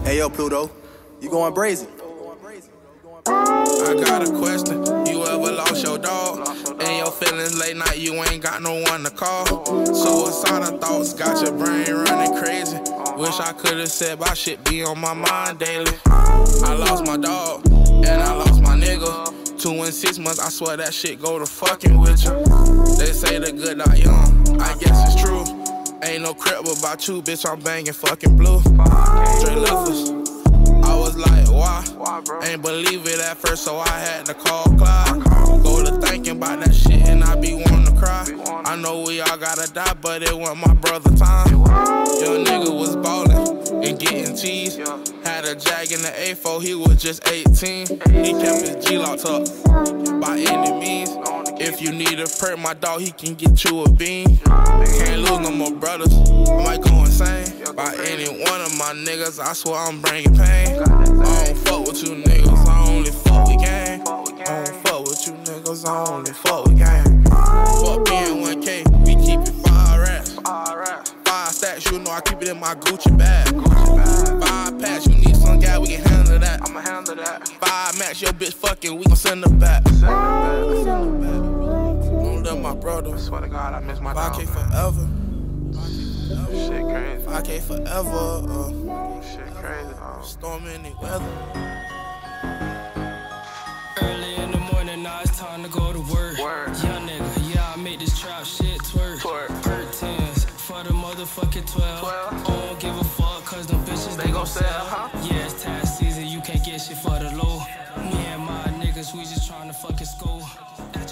Hey, yo, Pluto, you going brazen? I got a question. You ever lost your dog? In your feelings late night, you ain't got no one to call. Suicidal thoughts got your brain running crazy. Wish I could've said my shit be on my mind daily. I lost my dog, and I lost my nigga. 2 in 6 months, I swear that shit go to fucking with you. They say the good die young, I guess it's true. Ain't no crap about you, bitch, I'm banging fucking blue. Straight levels. I was like, why? Ain't believe it at first, so I had to call Clyde. Go to thinking about that shit and I be wanting to cry. I know we all gotta die, but it wasn't my brother time. Young nigga was ballin' and getting cheese. Had a jag in the A4, he was just 18. He kept his G locked up by any means. If you need a perk, my dog, he can get you a bean. Can't lose no more brothers, I might go insane. By any one of my niggas, I swear I'm bringing pain. I don't fuck with you niggas, I only fuck with gang. I don't fuck with you niggas, I only fuck with gang. Fuck being 1K, we keep it 5 racks. 5 stacks, you know I keep it in my Gucci bag. 5 packs, you need some guy, we can handle that. 5 max, your bitch fucking, we gon' send her back. Don't love my brother. Swear to God, I miss my dog. 5K forever. Shit crazy. 5K forever. Shit crazy. Storm any weather. Early in the morning, now it's time to go to work. Young nigga, yeah, I make this trap shit twerk. 13s for the motherfucking 12. I don't give a fuck, cause them bitches, they gon' sell, huh? Yeah, it's tax season, you can't get shit for the low. Me and my niggas, we just tryna fucking school.